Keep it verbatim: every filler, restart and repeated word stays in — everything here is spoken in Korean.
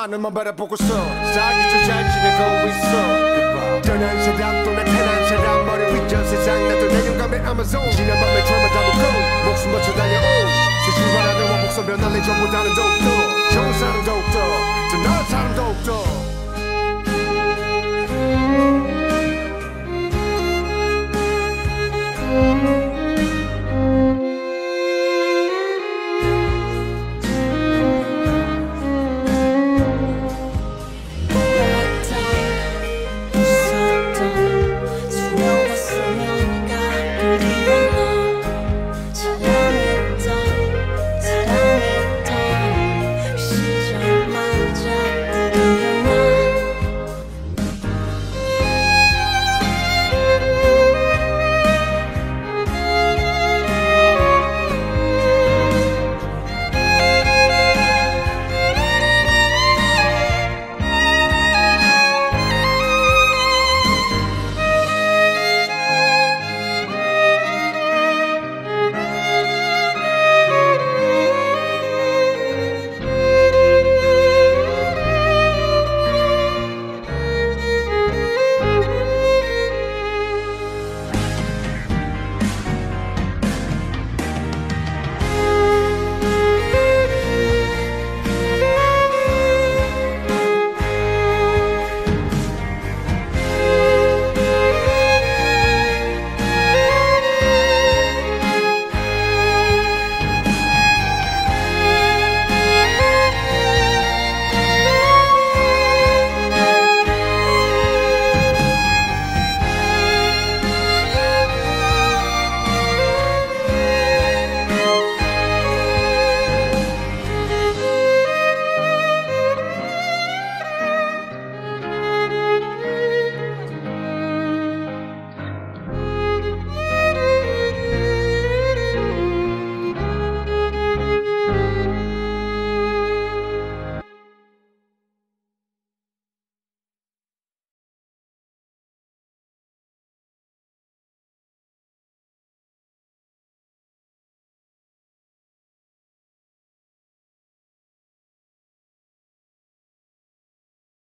하늘만 바라보고서 사기도 잘 지내고 있어. 떠난 사람 또 나타난 사람 머리 위저 세상 나도 내 영감의 아마존. 지난 밤에 저만 담고 목숨 맞춰 달려오. 세상 바라는 목숨 변할래 전부 다른 독도. 좋은 사람 독도 또 널 사랑